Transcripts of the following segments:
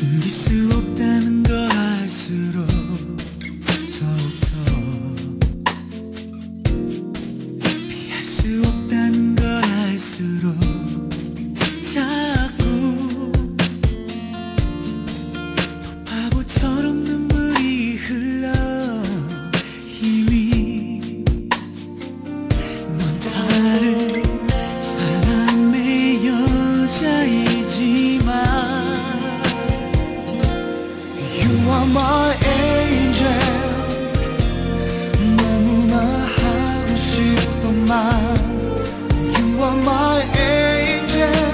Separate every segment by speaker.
Speaker 1: 숨길 수 없다는 걸 알수록 더욱더 피할 수 없다는 걸 알수록 자꾸 바보처럼 눈물이 흘러. 이미 넌 다른 사람의 여자이지만 You are my angel. 너무나 하고 싶어만 You are my angel.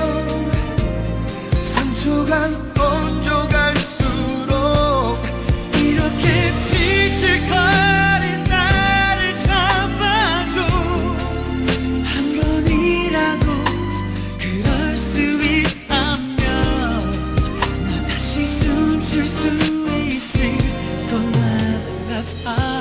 Speaker 1: 상처가 번져갈수록 이렇게 비틀거린 나를 잡아줘. 한 번이라도 그럴 수 있다면 나 다시 숨 쉴 수 있을 것만 같아.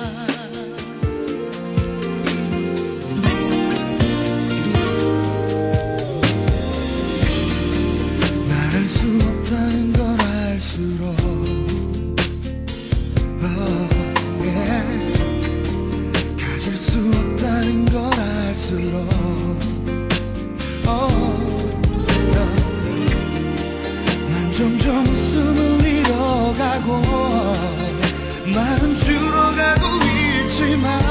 Speaker 1: 말할 수 없다는 걸 알수록 가질 수 없다는 걸 알수록 난 점점 웃음을 잃어가고 말은 줄어가고 있지만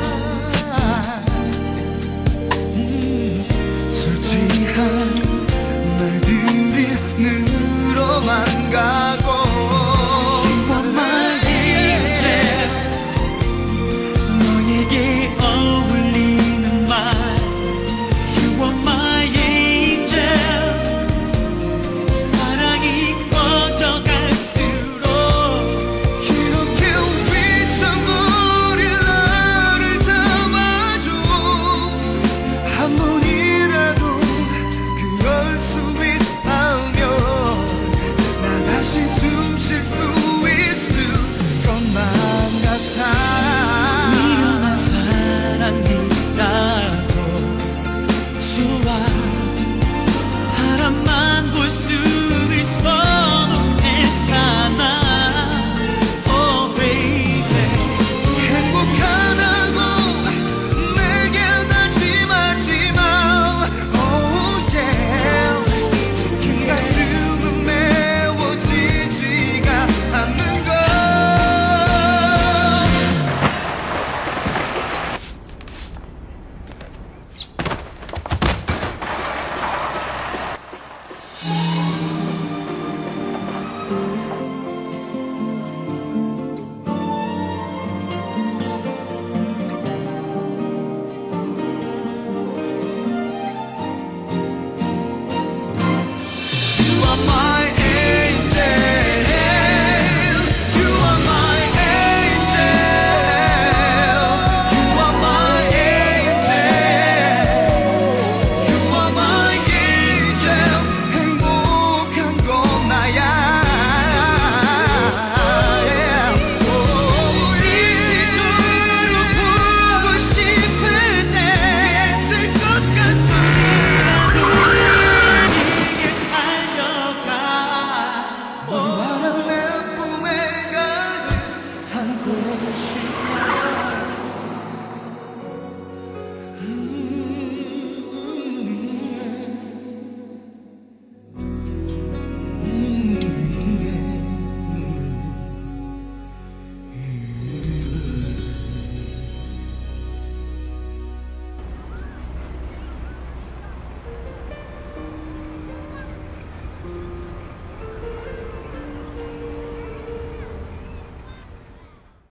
Speaker 1: 솔직한 말들이 늘어만 가고 You are my angel. 너에게 어울리는 말 You are my angel. 사랑이 퍼져갈수록 이렇게 휘청거릴 나를 잡아줘. 한 번이라도 그럴 수 있다면 나 다시 숨 쉴 수 있을 것만 같아. 미련한 사람이라도 좋아. 바람만 볼 수 있어도 괜찮아. Oh baby. 행복하다고 내게 다짐하지마. Oh yeah. 지킨 가슴은 메워지지가 않는 걸. You are my